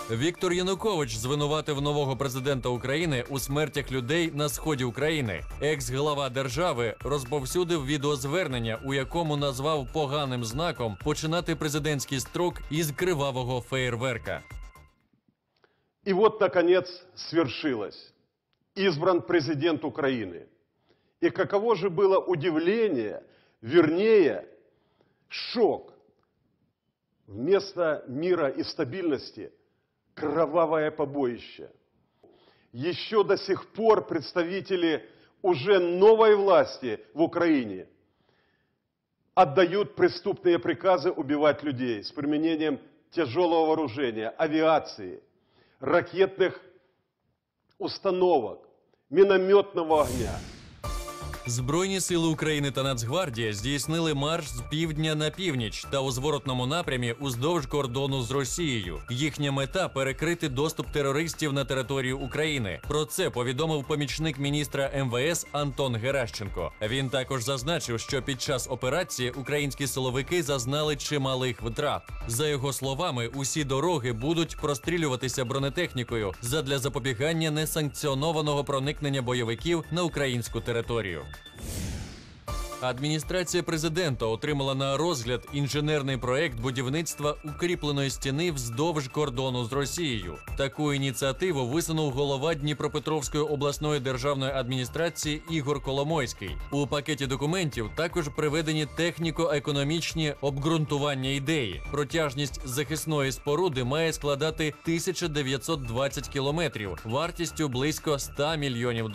Віктор Янукович звинуватив нового президента України у смертях людей на сході України. Екс-глава держави розповсюдив відеозвернення, у якому назвав поганим знаком починати президентський строк із кривавого феєрверка. И вот, наконец, свершилось. Избран президент Украины. И каково же было удивление, вернее, шок. Вместо мира и стабильности – кровавое побоище. Еще до сих пор представители уже новой власти в Украине отдают преступные приказы убивать людей с применением тяжелого вооружения, авиации, ракетных установок, минометного огня. Збройні сили України та Нацгвардія здійснили марш з півдня на північ та у зворотному напрямі уздовж кордону з Росією. Їхня мета – перекрити доступ терористів на територію України. Про це повідомив помічник міністра МВС Антон Геращенко. Він також зазначив, що під час операції українські силовики зазнали чималих втрат. За його словами, усі дороги будуть прострілюватися бронетехнікою задля запобігання несанкціонованого проникнення бойовиків на українську територію. Адміністрація президента отримала на розгляд інженерний проект будівництва укріпленої стіни вздовж кордону з Росією. Таку ініціативу висунув голова Дніпропетровської обласної державної адміністрації Ігор Коломойський. У пакеті документів також приведені техніко-економічні обґрунтування ідеї. Протяжність захисної споруди має складати 1920 кілометрів, вартістю близько $100 мільйонів.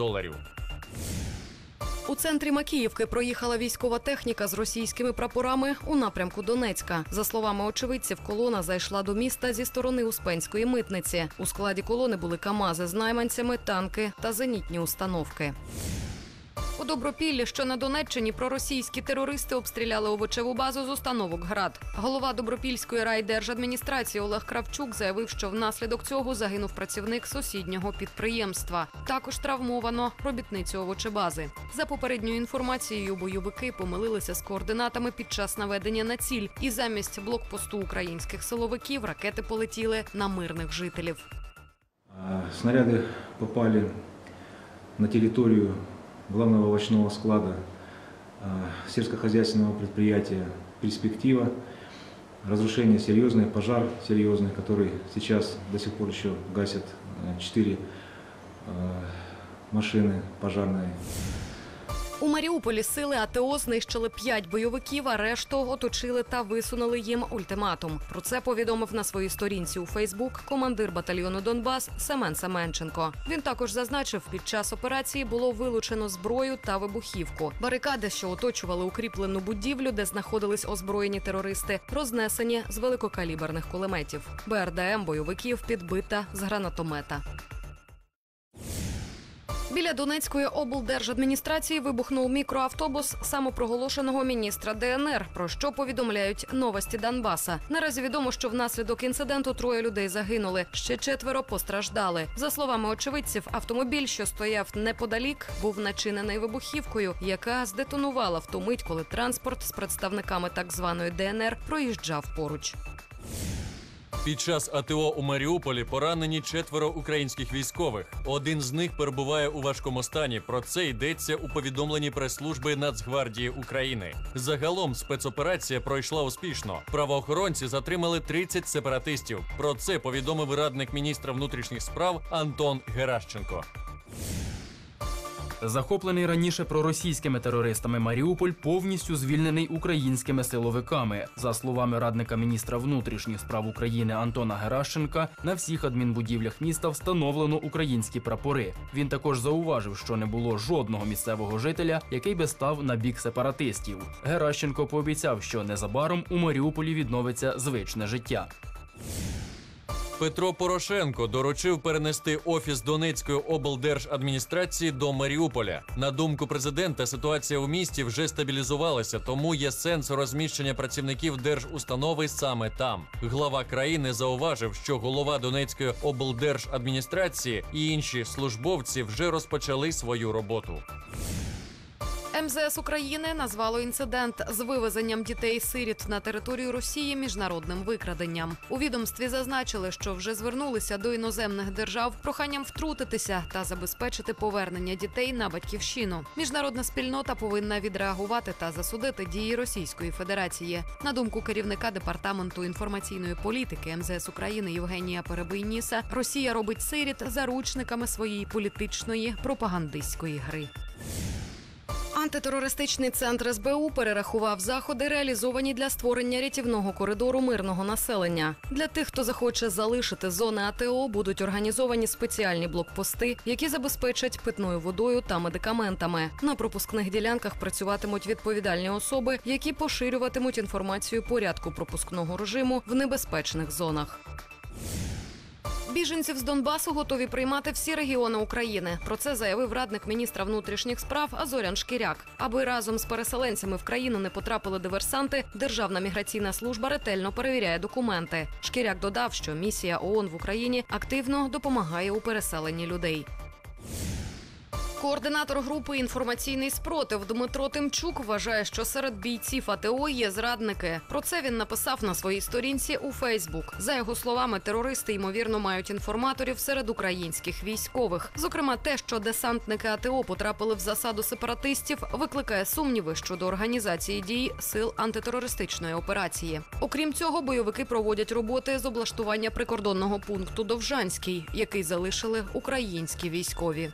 У центрі Макіївки проїхала військова техніка з російськими прапорами у напрямку Донецька. За словами очевидців, колона зайшла до міста зі сторони Успенської митниці. У складі колони були КАМАЗи з найманцями, танки та зенітні установки. У Добропіллі, що на Донеччині, проросійські терористи обстріляли овочеву базу з установок «Град». Голова Добропільської райдержадміністрації Олег Кравчук заявив, що внаслідок цього загинув працівник сусіднього підприємства. Також травмовано робітницю овочебази. За попередньою інформацією, бойовики помилилися з координатами під час наведення на ціль. І замість блокпосту українських силовиків ракети полетіли на мирних жителів. Снаряди попали на територію главного овощного склада сельскохозяйственного предприятия «Перспектива». Разрушение серьезное, пожар серьезный, который сейчас до сих пор еще гасят 4 машины пожарные. У Маріуполі сили АТО знищили 5 бойовиків, а решту оточили та висунули їм ультиматум. Про це повідомив на своїй сторінці у Фейсбук командир батальйону «Донбас» Семен Семенченко. Він також зазначив, під час операції було вилучено зброю та вибухівку. Барикади, що оточували укріплену будівлю, де знаходились озброєні терористи, рознесені з великокаліберних кулеметів. БРДМ бойовиків підбита з гранатомета. Біля Донецької облдержадміністрації вибухнув мікроавтобус самопроголошеного міністра ДНР, про що повідомляють «Новості Донбаса». Наразі відомо, що внаслідок інциденту 3 людей загинули, ще 4 постраждали. За словами очевидців, автомобіль, що стояв неподалік, був начинений вибухівкою, яка здетонувала в ту мить, коли транспорт з представниками так званої ДНР проїжджав поруч. Під час АТО у Маріуполі поранені 4 українських військових. Один з них перебуває у важкому стані. Про це йдеться у повідомленні прес-служби Нацгвардії України. Загалом спецоперація пройшла успішно. Правоохоронці затримали 30 сепаратистів. Про це повідомив радник міністра внутрішніх справ Антон Геращенко. Захоплений раніше проросійськими терористами Маріуполь повністю звільнений українськими силовиками. За словами радника міністра внутрішніх справ України Антона Геращенка, на всіх адмінбудівлях міста встановлено українські прапори. Він також зауважив, що не було жодного місцевого жителя, який би став на бік сепаратистів. Геращенко пообіцяв, що незабаром у Маріуполі відновиться звичне життя. Петро Порошенко доручив перенести офіс Донецької облдержадміністрації до Маріуполя. На думку президента, ситуація у місті вже стабілізувалася, тому є сенс розміщення працівників держустанови саме там. Глава країни зауважив, що голова Донецької облдержадміністрації і інші службовці вже розпочали свою роботу. МЗС України назвало інцидент з вивезенням дітей-сиріт на територію Росії міжнародним викраденням. У відомстві зазначили, що вже звернулися до іноземних держав проханням втрутитися та забезпечити повернення дітей на батьківщину. Міжнародна спільнота повинна відреагувати та засудити дії Російської Федерації. На думку керівника Департаменту інформаційної політики МЗС України Євгенія Перебийніса, Росія робить сиріт заручниками своєї політичної пропагандистської гри. Антитерористичний центр СБУ перерахував заходи, реалізовані для створення рятівного коридору мирного населення. Для тих, хто захоче залишити зони АТО, будуть організовані спеціальні блокпости, які забезпечать питною водою та медикаментами. На пропускних ділянках працюватимуть відповідальні особи, які поширюватимуть інформацію порядку пропускного режиму в небезпечних зонах. Біженців з Донбасу готові приймати всі регіони України. Про це заявив радник міністра внутрішніх справ Зорян Шкіряк. Аби разом з переселенцями в країну не потрапили диверсанти, Державна міграційна служба ретельно перевіряє документи. Шкіряк додав, що місія ООН в Україні активно допомагає у переселенні людей. Координатор групи «Інформаційний спротив» Дмитро Тимчук вважає, що серед бійців АТО є зрадники. Про це він написав на своїй сторінці у Фейсбук. За його словами, терористи, ймовірно, мають інформаторів серед українських військових. Зокрема, те, що десантники АТО потрапили в засаду сепаратистів, викликає сумніви щодо організації дій сил антитерористичної операції. Окрім цього, бойовики проводять роботи з облаштування прикордонного пункту Довжанський, який залишили українські військові.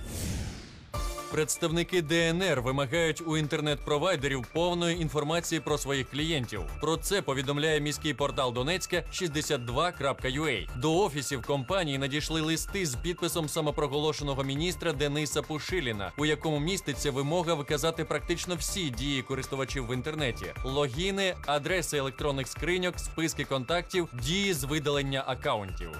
Представники ДНР вимагають у інтернет-провайдерів повної інформації про своїх клієнтів. Про це повідомляє міський портал Донецька 62.ua. До офісів компанії надійшли листи з підписом самопроголошеного міністра Дениса Пушиліна, у якому міститься вимога виказати практично всі дії користувачів в інтернеті: логіни, адреси електронних скриньок, списки контактів, дії з видалення акаунтів.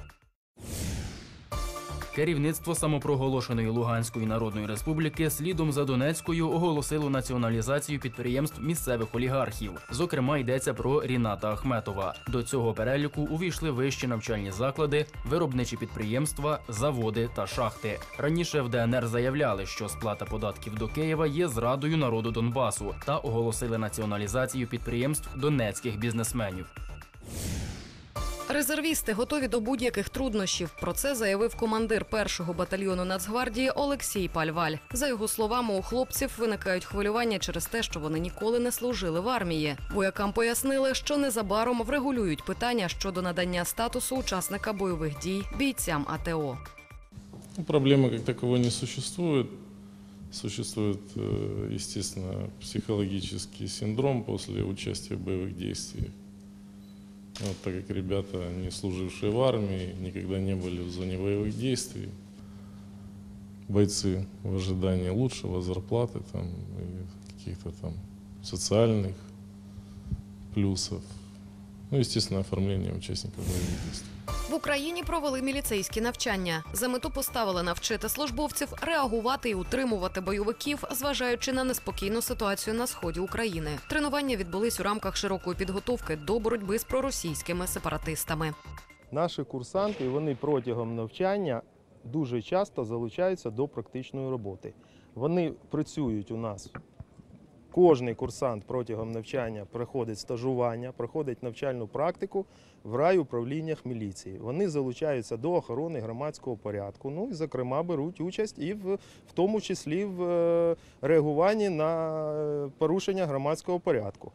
Керівництво самопроголошеної Луганської Народної Республіки слідом за Донецькою оголосило націоналізацію підприємств місцевих олігархів. Зокрема, йдеться про Ріната Ахметова. До цього переліку увійшли вищі навчальні заклади, виробничі підприємства, заводи та шахти. Раніше в ДНР заявляли, що сплата податків до Києва є зрадою народу Донбасу та оголосили націоналізацію підприємств донецьких бізнесменів. Резервісти готові до будь-яких труднощів. Про це заявив командир 1-го батальйону Нацгвардії Олексій Пальваль. За його словами, у хлопців виникають хвилювання через те, що вони ніколи не служили в армії. Воякам пояснили, що незабаром врегулюють питання щодо надання статусу учасника бойових дій бійцям АТО. Проблемы как таковой не существует. Существует, естественно, психологический синдром после участия в боевых действиях. Вот, так как ребята, не служившие в армии, никогда не были в зоне боевых действий, бойцы в ожидании лучшего, зарплаты там, и каких-то там социальных плюсов, ну, естественно, оформление участников боевых действий. В Україні провели міліцейські навчання. За мету поставили навчити службовців реагувати і утримувати бойовиків, зважаючи на неспокійну ситуацію на сході України. Тренування відбулись у рамках широкої підготовки до боротьби з проросійськими сепаратистами. Наші курсанти, вони протягом навчання дуже часто залучаються до практичної роботи. Вони працюють у нас. Кожний курсант протягом навчання проходить стажування, проходить навчальну практику в райуправліннях міліції. Вони залучаються до охорони громадського порядку, ну і, зокрема, беруть участь і в тому числі в реагуванні на порушення громадського порядку.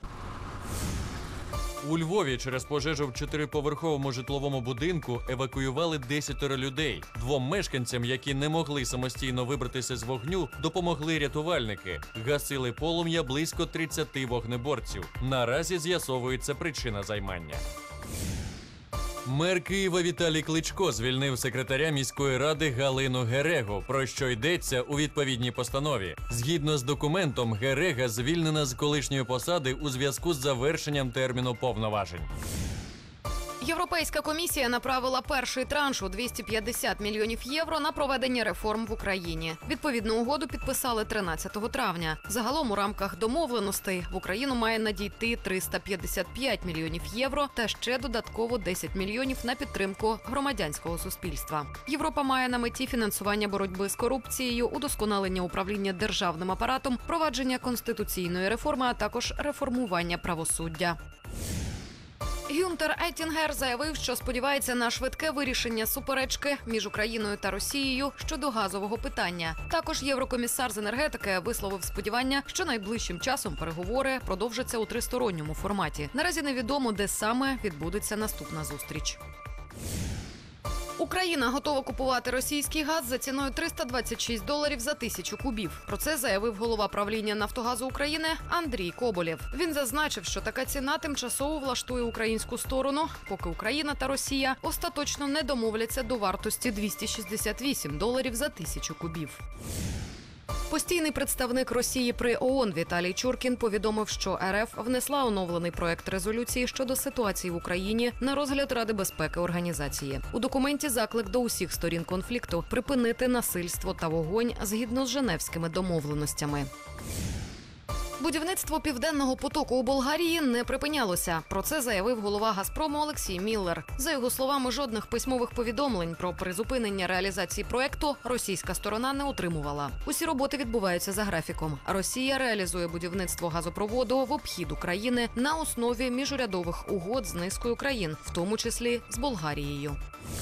У Львові через пожежу в 4-поверховому житловому будинку евакуювали 10 людей. 2 мешканцям, які не могли самостійно вибратися з вогню, допомогли рятувальники. Гасили полум'я близько 30 вогнеборців. Наразі з'ясовується причина займання. Мер Києва Віталій Кличко звільнив секретаря міської ради Галину Герегу, про що йдеться у відповідній постанові. Згідно з документом, Герега звільнена з колишньої посади у зв'язку з завершенням терміну повноважень. Європейська комісія направила перший транш у 250 мільйонів євро на проведення реформ в Україні. Відповідну угоду підписали 13 травня. Загалом у рамках домовленостей в Україну має надійти 355 мільйонів євро та ще додатково 10 мільйонів на підтримку громадянського суспільства. Європа має на меті фінансування боротьби з корупцією, удосконалення управління державним апаратом, провадження конституційної реформи, а також реформування правосуддя. Гюнтер Еттінгер заявив, що сподівається на швидке вирішення суперечки між Україною та Росією щодо газового питання. Також єврокомісар з енергетики висловив сподівання, що найближчим часом переговори продовжаться у тристоронньому форматі. Наразі невідомо, де саме відбудеться наступна зустріч. Україна готова купувати російський газ за ціною $326 за 1000 кубів. Про це заявив голова правління «Нафтогазу України» Андрій Коболєв. Він зазначив, що така ціна тимчасово влаштує українську сторону, поки Україна та Росія остаточно не домовляться до вартості $268 за 1000 кубів. Постійний представник Росії при ООН Віталій Чуркін повідомив, що РФ внесла оновлений проект резолюції щодо ситуації в Україні на розгляд Ради безпеки організації. У документі заклик до усіх сторін конфлікту припинити насильство та вогонь згідно з Женевськими домовленостями. Будівництво «Південного потоку» у Болгарії не припинялося. Про це заявив голова «Газпрому» Олексій Міллер. За його словами, жодних письмових повідомлень про призупинення реалізації проекту російська сторона не отримувала. Усі роботи відбуваються за графіком. Росія реалізує будівництво газопроводу в обхід України на основі міжурядових угод з низкою країн, в тому числі з Болгарією.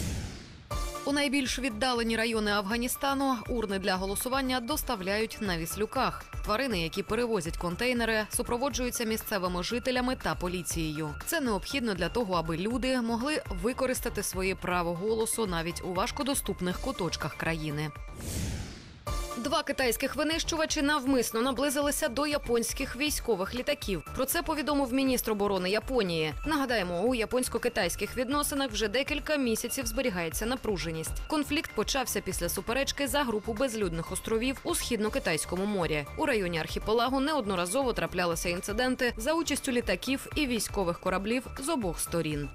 У найбільш віддалені райони Афганістану урни для голосування доставляють на віслюках. Тварини, які перевозять контейнери, супроводжуються місцевими жителями та поліцією. Це необхідно для того, аби люди могли використати своє право голосу навіть у важкодоступних куточках країни. Два китайських винищувачі навмисно наблизилися до японських військових літаків. Про це повідомив міністр оборони Японії. Нагадаємо, у японсько-китайських відносинах вже декілька місяців зберігається напруженість. Конфлікт почався після суперечки за групу безлюдних островів у Східно-Китайському морі. У районі архіпелагу неодноразово траплялися інциденти за участю літаків і військових кораблів з обох сторін.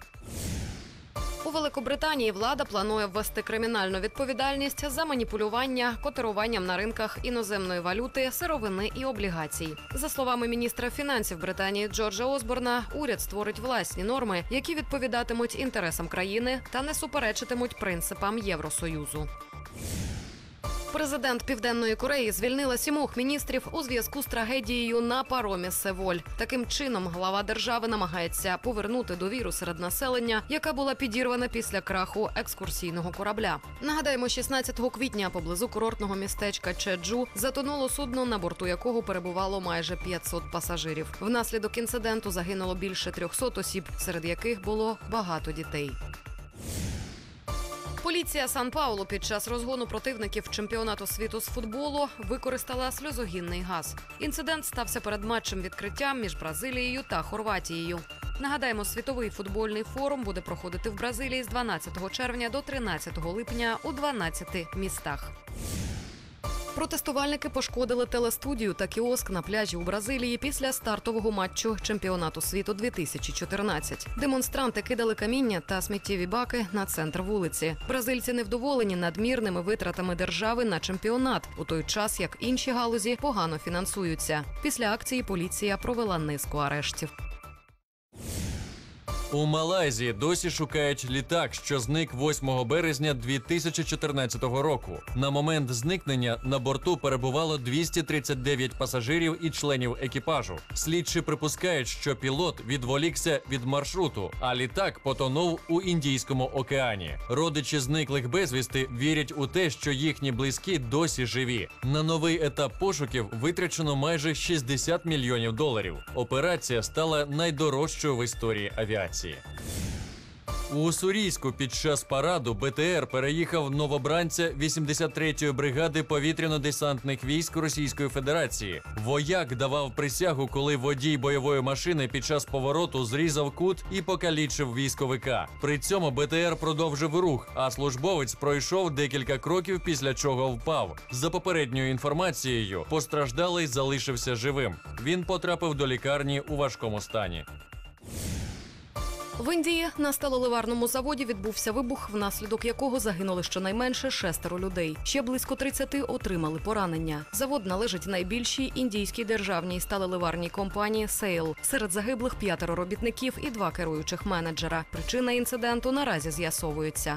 У Великобританії влада планує ввести кримінальну відповідальність за маніпулювання котируванням на ринках іноземної валюти, сировини і облігацій. За словами міністра фінансів Британії Джорджа Осборна, уряд створить власні норми, які відповідатимуть інтересам країни та не суперечитимуть принципам Євросоюзу. Президент Південної Кореї звільнила 7 міністрів у зв'язку з трагедією на паромі «Севоль». Таким чином, глава держави намагається повернути довіру серед населення, яка була підірвана після краху екскурсійного корабля. Нагадаємо, 16 квітня поблизу курортного містечка Чеджу затонуло судно, на борту якого перебувало майже 500 пасажирів. Внаслідок інциденту загинуло більше 300 осіб, серед яких було багато дітей. Поліція Сан-Паулу під час розгону противників чемпіонату світу з футболу використала сльозогінний газ. Інцидент стався перед матчем відкриття між Бразилією та Хорватією. Нагадаємо, світовий футбольний форум буде проходити в Бразилії з 12 червня до 13 липня у 12 містах. Протестувальники пошкодили телестудію та кіоск на пляжі у Бразилії після стартового матчу чемпіонату світу 2014. Демонстранти кидали каміння та сміттєві баки на центр вулиці. Бразильці невдоволені надмірними витратами держави на чемпіонат, у той час як інші галузі погано фінансуються. Після акції поліція провела низку арештів. У Малайзії досі шукають літак, що зник 8 березня 2014 року. На момент зникнення на борту перебувало 239 пасажирів і членів екіпажу. Слідчі припускають, що пілот відволікся від маршруту, а літак потонув у Індійському океані. Родичі зниклих безвісти вірять у те, що їхні близькі досі живі. На новий етап пошуків витрачено майже $60 мільйонів. Операція стала найдорожчою в історії авіації. У Уссурійську під час параду БТР переїхав новобранця 83-ї бригади повітряно-десантних військ Російської Федерації. Вояк давав присягу, коли водій бойової машини під час повороту зрізав кут і покалічив військовика. При цьому БТР продовжив рух, а службовець пройшов декілька кроків, після чого впав. За попередньою інформацією, постраждалий залишився живим. Він потрапив до лікарні у важкому стані. В Індії на сталеливарному заводі відбувся вибух, внаслідок якого загинули щонайменше 6 людей. Ще близько 30 отримали поранення. Завод належить найбільшій індійській державній сталеливарній компанії «Сейл». Серед загиблих 5 робітників і 2 керуючих менеджера. Причина інциденту наразі з'ясовується.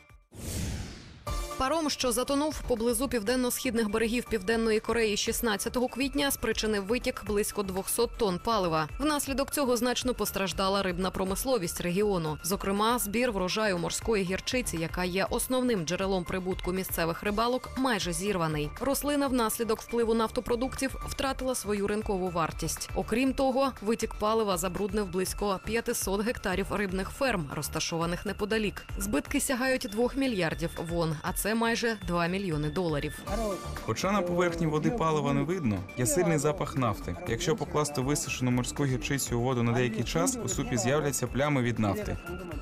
Паром, що затонув поблизу південно-східних берегів Південної Кореї 16 квітня, спричинив витік близько 200 тонн палива. Внаслідок цього значно постраждала рибна промисловість регіону. Зокрема, збір врожаю морської гірчиці, яка є основним джерелом прибутку місцевих рибалок, майже зірваний. Рослина внаслідок впливу нафтопродуктів втратила свою ринкову вартість. Окрім того, витік палива забруднив близько 500 гектарів рибних ферм, розташованих неподалік. Збитки сягають 2 мільярдів вон, а це майже $2 мільйони. Хоча на поверхні води палива не видно, є сильний запах нафти. Якщо покласти висушену морську гірчицю у воду на деякий час, у супі з'являться плями від нафти.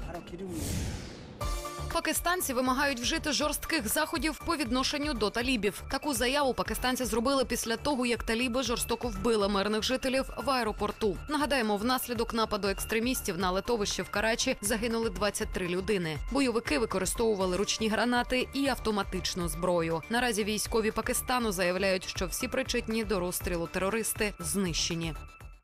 Пакистанці вимагають вжити жорстких заходів по відношенню до талібів. Таку заяву пакистанці зробили після того, як таліби жорстоко вбили мирних жителів в аеропорту. Нагадаємо, внаслідок нападу екстремістів на литовище в Карачі загинули 23 людини. Бойовики використовували ручні гранати і автоматичну зброю. Наразі військові Пакистану заявляють, що всі причетні до розстрілу терористи знищені.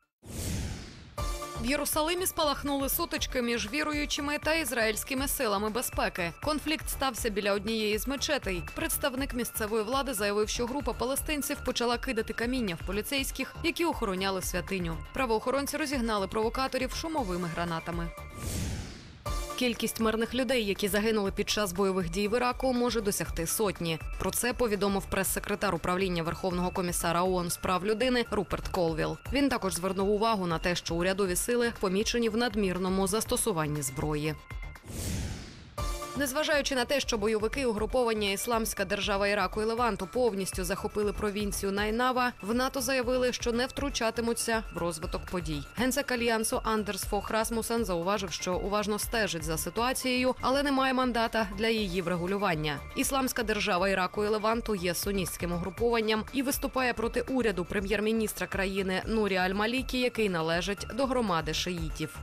В Єрусалимі спалахнули сутички між віруючими та ізраїльськими силами безпеки. Конфлікт стався біля однієї з мечетей. Представник місцевої влади заявив, що група палестинців почала кидати каміння в поліцейських, які охороняли святиню. Правоохоронці розігнали провокаторів шумовими гранатами. Кількість мирних людей, які загинули під час бойових дій в Іраку, може досягти 100. Про це повідомив прес-секретар управління Верховного комісара ООН з прав людини Руперт Колвіл. Він також звернув увагу на те, що урядові сили помічені в надмірному застосуванні зброї. Незважаючи на те, що бойовики угруповання «Ісламська держава Іраку і Леванту» повністю захопили провінцію Найнава, в НАТО заявили, що не втручатимуться в розвиток подій. Генсек альянсу Андерс Фох Расмусен зауважив, що уважно стежить за ситуацією, але не має мандата для її врегулювання. «Ісламська держава Іраку і Леванту» є сунітським угрупованням і виступає проти уряду прем'єр-міністра країни Нурі Аль-Малікі, який належить до громади шиїтів.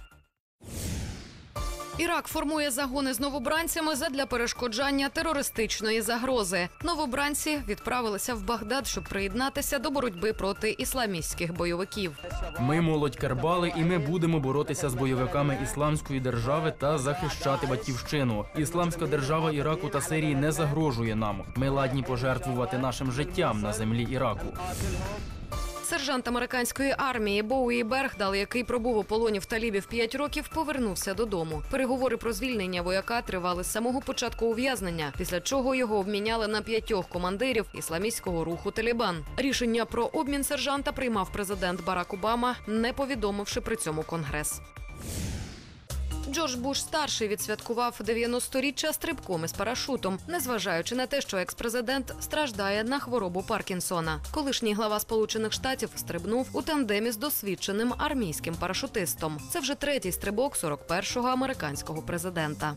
Ірак формує загони з новобранцями задля перешкоджання терористичної загрози. Новобранці відправилися в Багдад, щоб приєднатися до боротьби проти ісламістських бойовиків. Ми молодь Кербали, і ми будемо боротися з бойовиками Ісламської держави та захищати батьківщину. Ісламська держава Іраку та Сирії не загрожує нам. Ми ладні пожертвувати нашим життям на землі Іраку. Сержант американської армії Боуї Бергдал, який пробув у полоні в талібів 5 років, повернувся додому. Переговори про звільнення вояка тривали з самого початку ув'язнення, після чого його обміняли на 5 командирів ісламістського руху «Талібан». Рішення про обмін сержанта приймав президент Барак Обама, не повідомивши при цьому Конгрес. Джордж Буш-старший відсвяткував 90-річчя стрибком із парашутом, незважаючи на те, що екс-президент страждає на хворобу Паркінсона. Колишній глава Сполучених Штатів стрибнув у тандемі з досвідченим армійським парашутистом. Це вже 3-й стрибок 41-го американського президента.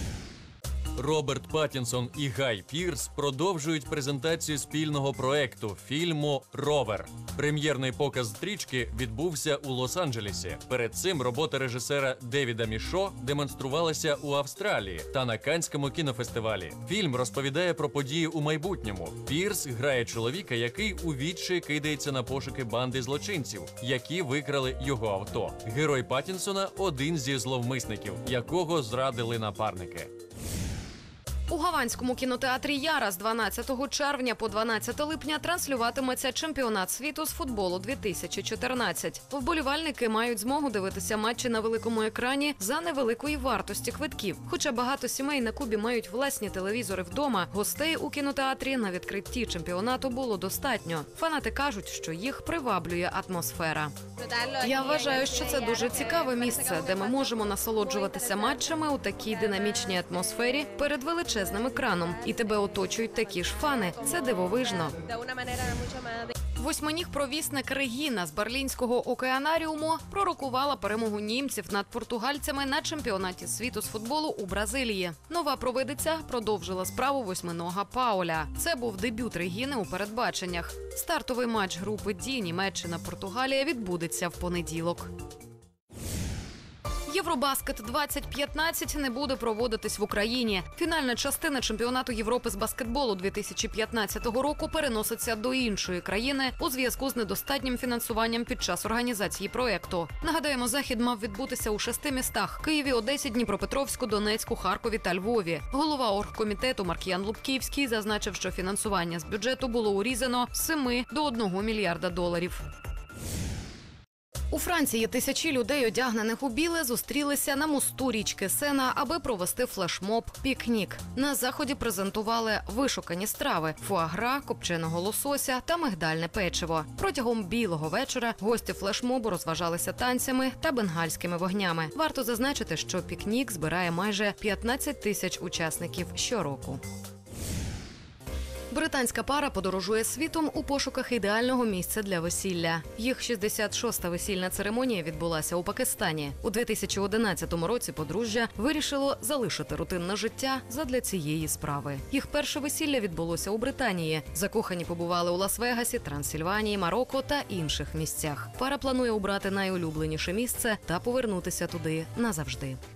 Роберт Паттінсон і Гай Пірс продовжують презентацію спільного проекту – фільму «Ровер». Прем'єрний показ стрічки відбувся у Лос-Анджелесі. Перед цим робота режисера Девіда Мішо демонструвалася у Австралії та на Каннському кінофестивалі. Фільм розповідає про події у майбутньому. Пірс грає чоловіка, який у відчаї кидається на пошуки банди злочинців, які викрали його авто. Герой Паттінсона – один зі зловмисників, якого зрадили напарники. У Гаванському кінотеатрі «Яра» з 12 червня по 12 липня транслюватиметься чемпіонат світу з футболу 2014. Вболівальники мають змогу дивитися матчі на великому екрані за невеликої вартості квитків. Хоча багато сімей на Кубі мають власні телевізори вдома, гостей у кінотеатрі на відкритті чемпіонату було достатньо. Фанати кажуть, що їх приваблює атмосфера. Я вважаю, що це дуже цікаве місце, де ми можемо насолоджуватися матчами у такій динамічній атмосфері перед величезним екраном. І тебе оточують такі ж фани. Це дивовижно. Восьминіг провісник Регіна з Берлінського океанаріуму пророкувала перемогу німців над португальцями на чемпіонаті світу з футболу у Бразилії. Нова провидиця продовжила справу восьминога Пауля. Це був дебют Регіни у передбаченнях. Стартовий матч групи «Ді» Німеччина-Португалія відбудеться в понеділок. Євробаскет 2015 не буде проводитись в Україні. Фінальна частина чемпіонату Європи з баскетболу 2015 року переноситься до іншої країни у зв'язку з недостатнім фінансуванням під час організації проєкту. Нагадаємо, захід мав відбутися у 6 містах – Києві, Одесі, Дніпропетровську, Донецьку, Харкові та Львові. Голова оргкомітету Марк'ян Лубківський зазначив, що фінансування з бюджету було урізано з 7 до 1 мільярда доларів. У Франції тисячі людей, одягнених у біле, зустрілися на мосту річки Сена, аби провести флешмоб «Пікнік». На заході презентували вишукані страви – фуагра, копченого лосося та мигдальне печиво. Протягом білого вечора гості флешмобу розважалися танцями та бенгальськими вогнями. Варто зазначити, що «Пікнік» збирає майже 15 тисяч учасників щороку. Британська пара подорожує світом у пошуках ідеального місця для весілля. Їх 66-та весільна церемонія відбулася у Пакистані. У 2011 році подружжя вирішило залишити рутинне життя задля цієї справи. Їх перше весілля відбулося у Британії. Закохані побували у Лас-Вегасі, Трансильванії, Марокко та інших місцях. Пара планує обрати найулюбленіше місце та повернутися туди назавжди.